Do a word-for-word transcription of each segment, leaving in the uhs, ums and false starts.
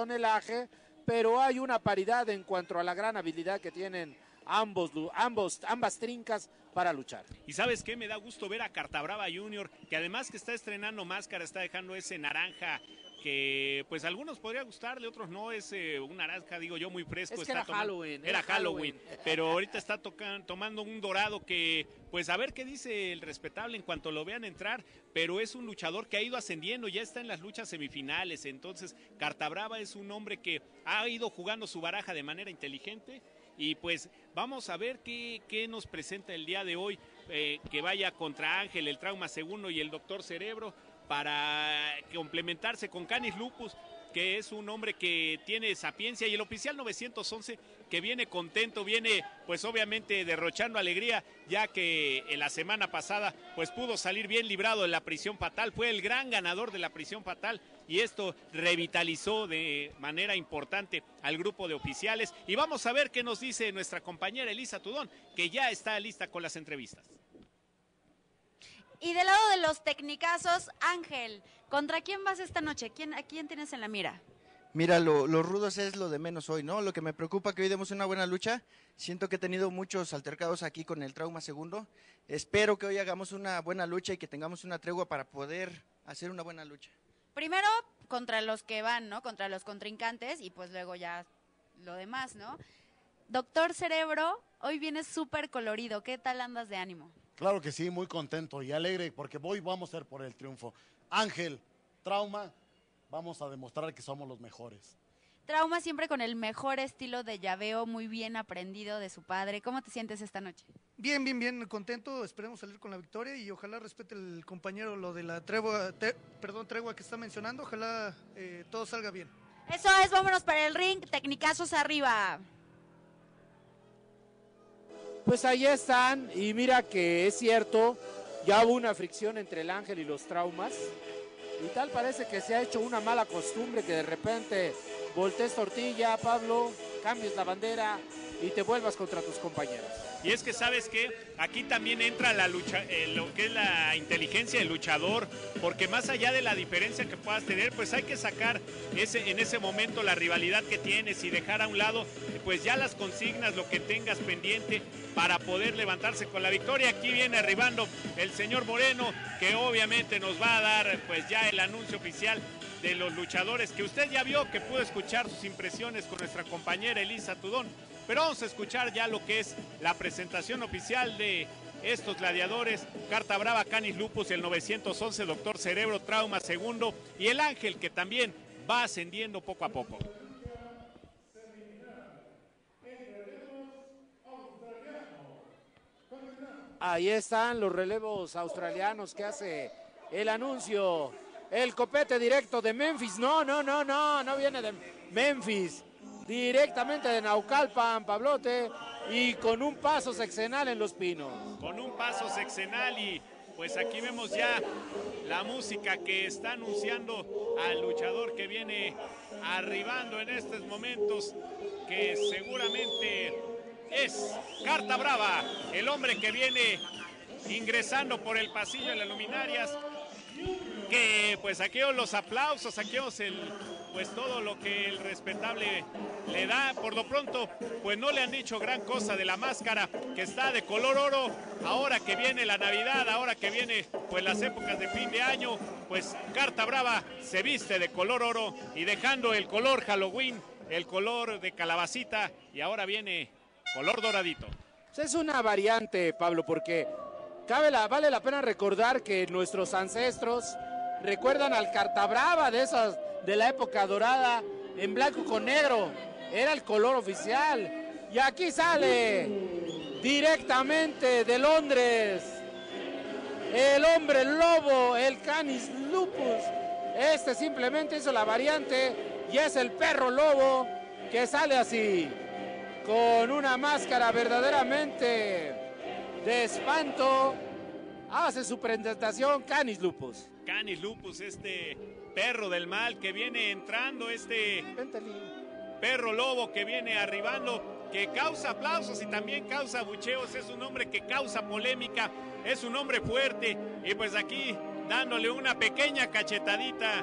tonelaje, pero hay una paridad en cuanto a la gran habilidad que tienen ambos, ambos, ambas trincas para luchar. Y ¿sabes qué? Me da gusto ver a Cartabrava Junior, que además que está estrenando máscara, está dejando ese naranja que pues a algunos podría gustarle, otros no, es eh, un naranja, digo yo, muy fresco. Es que está era tomando, Halloween. Era, era Halloween, Halloween, pero ahorita está tocan, tomando un dorado que, pues a ver qué dice el respetable en cuanto lo vean entrar, pero es un luchador que ha ido ascendiendo, ya está en las luchas semifinales, entonces Cartabrava es un hombre que ha ido jugando su baraja de manera inteligente. Y pues vamos a ver qué, qué nos presenta el día de hoy, eh, que vaya contra Ángel, el Trauma Segundo y el Doctor Cerebro, para complementarse con Canis Lupus, que es un hombre que tiene sapiencia, y el oficial novecientos once que viene contento, viene pues obviamente derrochando alegría, ya que en la semana pasada pues pudo salir bien librado de la prisión fatal, fue el gran ganador de la prisión fatal, y esto revitalizó de manera importante al grupo de oficiales. Y vamos a ver qué nos dice nuestra compañera Elisa Tudón, que ya está lista con las entrevistas. Y del lado de los tecnicazos, Ángel, ¿contra quién vas esta noche? ¿Quién, ¿A quién tienes en la mira? Mira, lo, lo rudos es lo de menos hoy, ¿no? Lo que me preocupa es que hoy demos una buena lucha. Siento que he tenido muchos altercados aquí con el Trauma Segundo. Espero que hoy hagamos una buena lucha y que tengamos una tregua para poder hacer una buena lucha. Primero contra los que van, ¿no? Contra los contrincantes, y pues luego ya lo demás, ¿no? Doctor Cerebro, hoy vienes súper colorido. ¿Qué tal andas de ánimo? Claro que sí, muy contento y alegre porque hoy vamos a ir por el triunfo. Ángel, Trauma, vamos a demostrar que somos los mejores. Trauma siempre con el mejor estilo de llaveo, muy bien aprendido de su padre. ¿Cómo te sientes esta noche? Bien, bien, bien, contento, esperemos salir con la victoria y ojalá respete el compañero lo de la tregua, te, perdón, tregua que está mencionando, ojalá eh, todo salga bien. Eso es, vámonos para el ring, tecnicazos arriba. Pues ahí están, y mira que es cierto, ya hubo una fricción entre el Ángel y los Traumas, y tal parece que se ha hecho una mala costumbre que de repente voltees tortilla, Pablo, cambies la bandera y te vuelvas contra tus compañeros. Y es que sabes que aquí también entra la lucha, eh, lo que es la inteligencia del luchador, porque más allá de la diferencia que puedas tener, pues hay que sacar ese, en ese momento la rivalidad que tienes y dejar a un lado pues ya las consignas, lo que tengas pendiente para poder levantarse con la victoria. Aquí viene arribando el señor Moreno, que obviamente nos va a dar pues ya el anuncio oficial de los luchadores, que usted ya vio, que pudo escuchar sus impresiones con nuestra compañera Elisa Tudón. Pero vamos a escuchar ya lo que es la presentación oficial de estos gladiadores: Cartabrava, Canis Lupus, el novecientos once, Doctor Cerebro, Trauma Segundo, y el Ángel, que también va ascendiendo poco a poco. Ahí están los relevos australianos que hace el anuncio. El copete directo de Memphis. No, no, no, no, no viene de Memphis. Directamente de Naucalpan, Pablote, y con un paso sexenal en Los Pinos. Con un paso sexenal, y pues aquí vemos ya la música que está anunciando al luchador que viene arribando en estos momentos, que seguramente es Cartabrava, el hombre que viene ingresando por el pasillo de las luminarias, que pues aquellos los aplausos, aquellos el pues todo lo que el respetable le da. Por lo pronto pues no le han dicho gran cosa de la máscara, que está de color oro. Ahora que viene la Navidad, ahora que viene pues las épocas de fin de año, pues Cartabrava se viste de color oro y dejando el color Halloween, el color de calabacita, y ahora viene color doradito. Es una variante, Pablo, porque cabe la, vale la pena recordar que nuestros ancestros recuerdan al Cartabrava de esas de la época dorada, en blanco con negro, era el color oficial. Y aquí sale directamente de Londres el hombre lobo, el Canis Lupus. Este simplemente hizo la variante y es el perro lobo, que sale así, con una máscara verdaderamente de espanto. Hace su presentación Canis Lupus. Canis Lupus, este perro del mal que viene entrando, este perro lobo que viene arribando, que causa aplausos y también causa bucheos. Es un hombre que causa polémica, es un hombre fuerte, y pues aquí dándole una pequeña cachetadita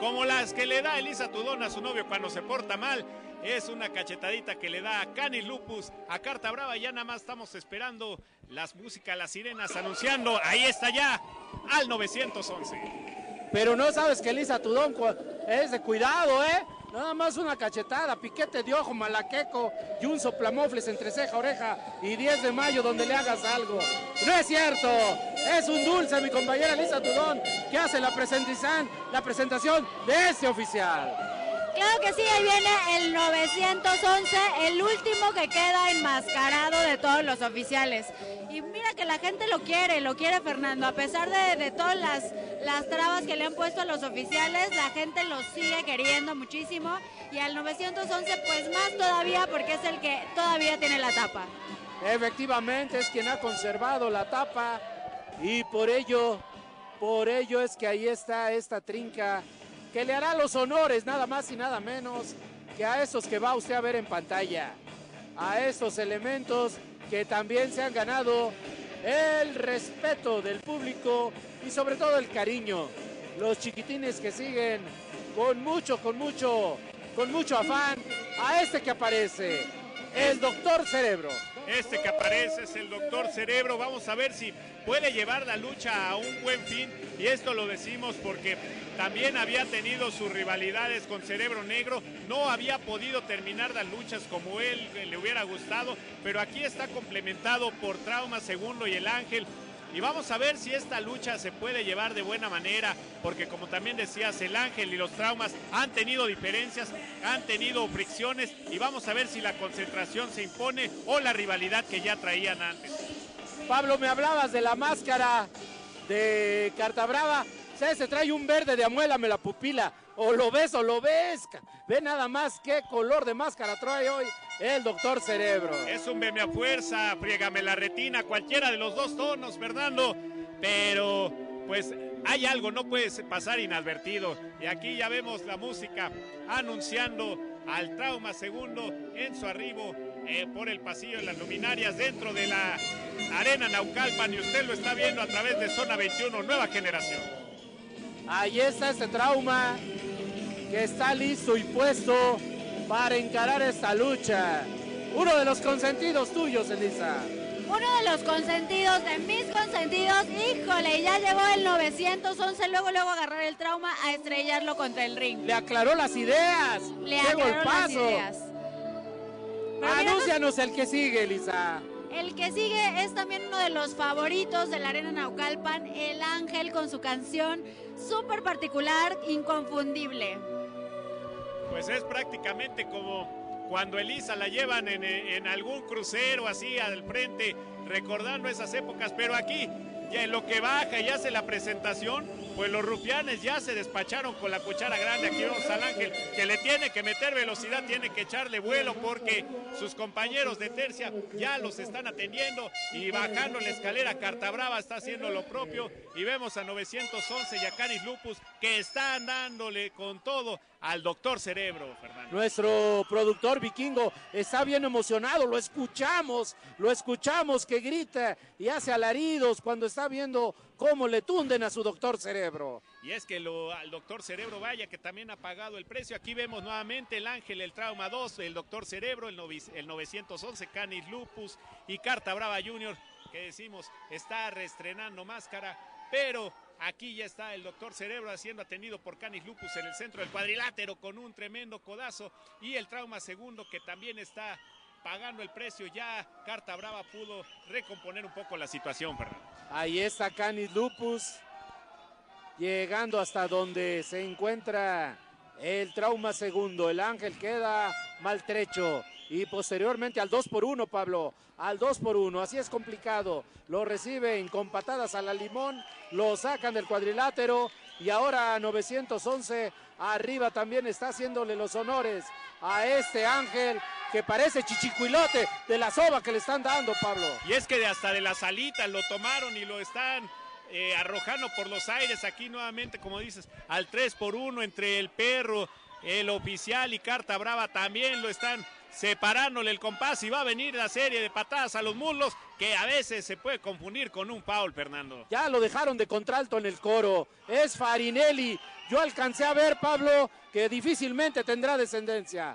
como las que le da Elisa Tudón a su novio cuando se porta mal. Es una cachetadita que le da a Canis Lupus, a Carta Brava. Ya nada más estamos esperando las músicas, las sirenas anunciando. Ahí está ya, al novecientos once. Pero no sabes que Elisa Tudón es de cuidado, ¿eh? Nada más una cachetada, piquete de ojo, malaqueco y un soplamofles entre ceja, oreja y diez de mayo donde le hagas algo. No es cierto, es un dulce mi compañera Elisa Tudón que hace la presentación, la presentación de este oficial. Claro que sí, ahí viene el novecientos once, el último que queda enmascarado de todos los oficiales. Y mira que la gente lo quiere, lo quiere Fernando, a pesar de, de todas las, las trabas que le han puesto a los oficiales, la gente lo sigue queriendo muchísimo. Y al novecientos once pues más todavía porque es el que todavía tiene la tapa. Efectivamente es quien ha conservado la tapa y por ello, por ello es que ahí está esta trinca que le hará los honores nada más y nada menos que a esos que va usted a ver en pantalla, a esos elementos que también se han ganado el respeto del público y sobre todo el cariño, los chiquitines que siguen con mucho, con mucho, con mucho afán a este que aparece, el Doctor Cerebro. Este que aparece es el Doctor Cerebro. Vamos a ver si puede llevar la lucha a un buen fin. Y esto lo decimos porque también había tenido sus rivalidades con Cerebro Negro. No había podido terminar las luchas como él le hubiera gustado. Pero aquí está complementado por Trauma Segundo y el Ángel. Y vamos a ver si esta lucha se puede llevar de buena manera, porque como también decías, el Ángel y los Traumas han tenido diferencias, han tenido fricciones, y vamos a ver si la concentración se impone o la rivalidad que ya traían antes. Pablo, me hablabas de la máscara de Carta Brava. Se, se trae un verde de amuélame la pupila. O lo ves o lo ves. Ve nada más qué color de máscara trae hoy el Doctor Cerebro. Es un veme a fuerza, friégame la retina, cualquiera de los dos tonos, Fernando. Pero, pues, hay algo, no puede pasar inadvertido. Y aquí ya vemos la música anunciando al Trauma Segundo en su arribo eh, por el pasillo de las luminarias dentro de la Arena Naucalpan. Y usted lo está viendo a través de Zona veintiuno, Nueva Generación. Ahí está este Trauma que está listo y puesto para encarar esta lucha. Uno de los consentidos tuyos, Elisa. Uno de los consentidos, de mis consentidos, híjole, ya llegó el novecientos once, luego luego agarrar el Trauma a estrellarlo contra el ring. Le aclaró las ideas. Le ¡Qué aclaró golpazo! las ideas. Pero Anúncianos el que sigue, Elisa. El que sigue es también uno de los favoritos de la Arena Naucalpan, el Ángel con su canción súper particular, inconfundible. Pues es prácticamente como cuando Elisa la llevan en, en algún crucero así al frente, recordando esas épocas, pero aquí, ya en lo que baja y hace la presentación, pues los rufianes ya se despacharon con la cuchara grande. Aquí vemos al Ángel que le tiene que meter velocidad, tiene que echarle vuelo porque sus compañeros de tercia ya los están atendiendo y bajando la escalera Carta Brava está haciendo lo propio y vemos a novecientos once y a Canis Lupus que están dándole con todo al Doctor Cerebro, Fernando. Nuestro productor vikingo está bien emocionado, lo escuchamos, lo escuchamos que grita y hace alaridos cuando está viendo cómo le tunden a su Doctor Cerebro. Y es que lo, al Doctor Cerebro, vaya que también ha pagado el precio. Aquí vemos nuevamente el Ángel, el Trauma dos, el Doctor Cerebro, el, novi, el novecientos once, Canis Lupus y Carta Brava Junior, que decimos está reestrenando máscara, pero aquí ya está el Doctor Cerebro siendo atendido por Canis Lupus en el centro del cuadrilátero con un tremendo codazo y el Trauma Segundo que también está pagando el precio. Ya Carta Brava pudo recomponer un poco la situación, Fernando. Ahí está Canis Lupus llegando hasta donde se encuentra el Trauma Segundo. El Ángel queda maltrecho y posteriormente al dos por uno, Pablo, al dos por uno, así es complicado, lo reciben con patadas a la limón, lo sacan del cuadrilátero y ahora novecientos once arriba también está haciéndole los honores a este Ángel que parece chichicuilote de la soba que le están dando, Pablo. Y es que de hasta de las alitas lo tomaron y lo están eh, arrojando por los aires aquí nuevamente, como dices, al tres por uno entre el Perro, el Oficial y Carta Brava también lo están separándole el compás y va a venir la serie de patadas a los muslos que a veces se puede confundir con un foul, Fernando. Ya lo dejaron de contralto en el coro, es Farinelli. Yo alcancé a ver, Pablo, que difícilmente tendrá descendencia.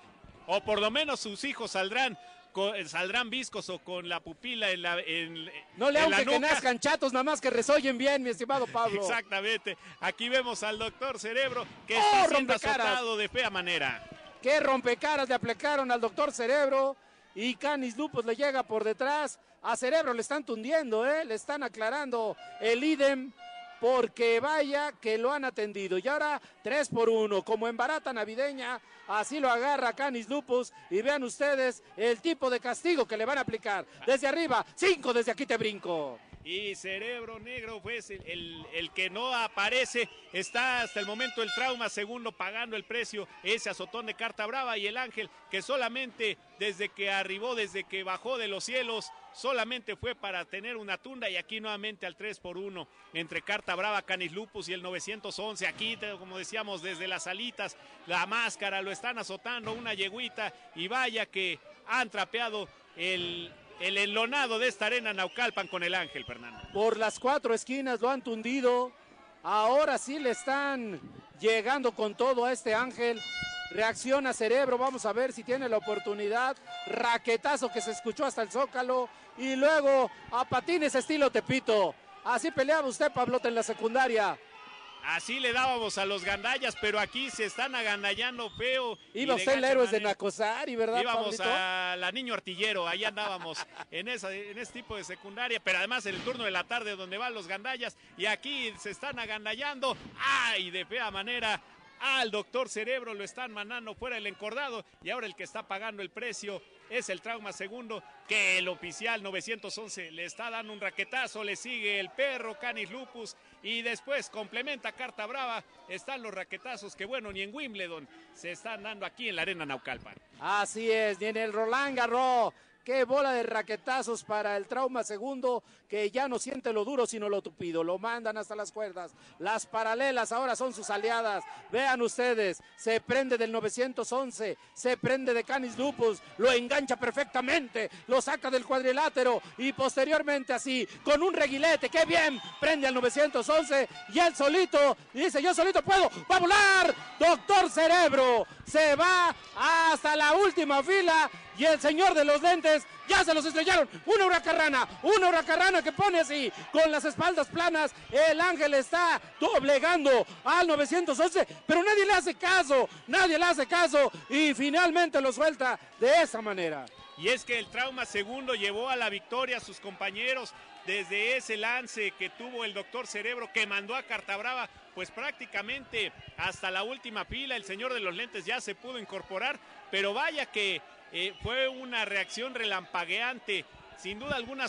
O por lo menos sus hijos saldrán con, saldrán viscos o con la pupila en la en, No le en aunque la que nuca. nazcan chatos, nada más que resoyen bien, mi estimado Pablo. Exactamente. Aquí vemos al doctor Cerebro que ¡Oh, está siendo rompecaras! azotado de fea manera. Qué rompecaras le aplicaron al doctor Cerebro y Canis Lupus le llega por detrás. A Cerebro le están tundiendo, ¿eh? Le están aclarando el idem porque vaya que lo han atendido. Y ahora tres por uno, como en barata navideña, así lo agarra Canis Lupus y vean ustedes el tipo de castigo que le van a aplicar. Desde arriba, cinco, desde aquí te brinco. Y Cerebro Negro, pues el, el, el que no aparece, está hasta el momento el Trauma Segundo pagando el precio, ese azotón de carta brava, y el Ángel que solamente desde que arribó, desde que bajó de los cielos, solamente fue para tener una tunda, y aquí nuevamente al tres por uno entre Carta Brava, Canis Lupus y el novecientos once, aquí como decíamos desde las alitas, la máscara, lo están azotando, una yeguita, y vaya que han trapeado el... el enlonado de esta arena Naucalpan con el Ángel, Fernando. Por las cuatro esquinas lo han tundido. Ahora sí le están llegando con todo a este Ángel. Reacciona Cerebro, vamos a ver si tiene la oportunidad. Raquetazo que se escuchó hasta el Zócalo. Y luego a patines estilo Tepito. Así peleaba usted, Pablote, en la secundaria. Así le dábamos a los gandallas, pero aquí se están agandallando feo. Iba usted en la Héroes de Nacosari, ¿verdad, Íbamos Pablito? a la Niño Artillero, ahí andábamos en, esa, en ese tipo de secundaria, pero además en el turno de la tarde donde van los gandallas, y aquí se están agandallando, ¡ay! De fea manera al doctor Cerebro, lo están mandando fuera el encordado, y ahora el que está pagando el precio es el Trauma Segundo, que el oficial novecientos once le está dando un raquetazo, le sigue el perro Canis Lupus, y después complementa Carta Brava. Están los raquetazos que, bueno, ni en Wimbledon se están dando aquí en la arena Naucalpan. Así es, ni en el Roland Garros. Qué bola de raquetazos para el Trauma Segundo, que ya no siente lo duro sino lo tupido. Lo mandan hasta las cuerdas. Las paralelas ahora son sus aliadas. Vean ustedes, se prende del novecientos once, se prende de Canis Lupus, lo engancha perfectamente, lo saca del cuadrilátero y posteriormente así, con un reguilete, qué bien, prende al novecientos once y él solito, dice yo solito puedo, va a volar. Doctor Cerebro se va hasta la última fila. Y el señor de los lentes ya se los estrellaron. Una huracarrana, una huracarrana que pone así, con las espaldas planas. El Ángel está doblegando al novecientos once, pero nadie le hace caso, nadie le hace caso. Y finalmente lo suelta de esa manera. Y es que el Trauma Segundo llevó a la victoria a sus compañeros desde ese lance que tuvo el doctor Cerebro, que mandó a Carta Brava, pues prácticamente hasta la última fila. El señor de los lentes ya se pudo incorporar, pero vaya que Eh, fue una reacción relampagueante, sin duda alguna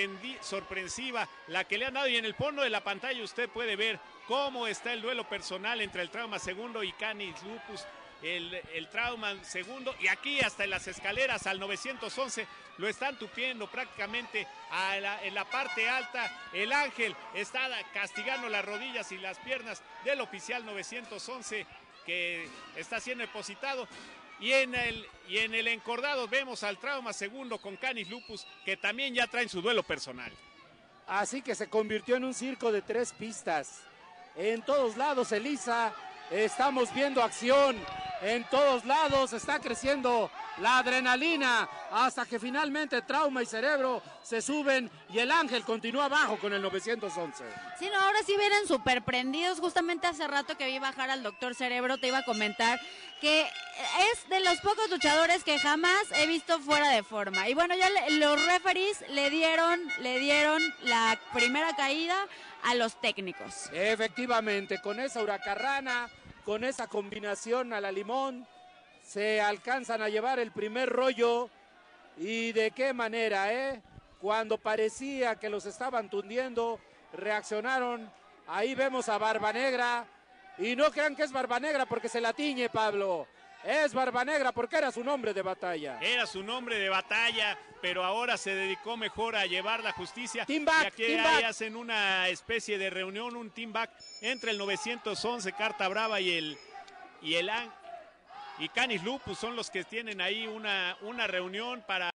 sorpresiva, la que le han dado, y en el fondo de la pantalla usted puede ver cómo está el duelo personal entre el Trauma Segundo y Canis Lupus, el, el Trauma Segundo, y aquí hasta en las escaleras al novecientos once lo están tupiendo prácticamente a la, en la parte alta. El Ángel está castigando las rodillas y las piernas del oficial novecientos once que está siendo depositado. Y en, el, y en el encordado vemos al Trauma Segundo con Canis Lupus, que también ya traen su duelo personal. Así que se convirtió en un circo de tres pistas. En todos lados, Elisa, estamos viendo acción. En todos lados está creciendo la adrenalina hasta que finalmente Trauma y Cerebro se suben y el Ángel continúa abajo con el novecientos once. Sí, no, ahora sí vienen súper prendidos. Justamente hace rato que vi bajar al doctor Cerebro, te iba a comentar que es de los pocos luchadores que jamás he visto fuera de forma. Y bueno, ya le, los referees le dieron, le dieron la primera caída a los técnicos. Efectivamente, con esa huracarrana, con esa combinación a la limón, se alcanzan a llevar el primer rollo. Y de qué manera, ¿eh? Cuando parecía que los estaban tundiendo, reaccionaron. Ahí vemos a Barba Negra. Y no crean que es Barba Negra porque se la tiñe, Pablo. Es Barba Negra porque era su nombre de batalla. Era su nombre de batalla, pero ahora se dedicó mejor a llevar la justicia. Team back, y aquí team ahí back. hacen una especie de reunión, un team back entre el novecientos once Carta Brava y el y el y Canis Lupus son los que tienen ahí una, una reunión para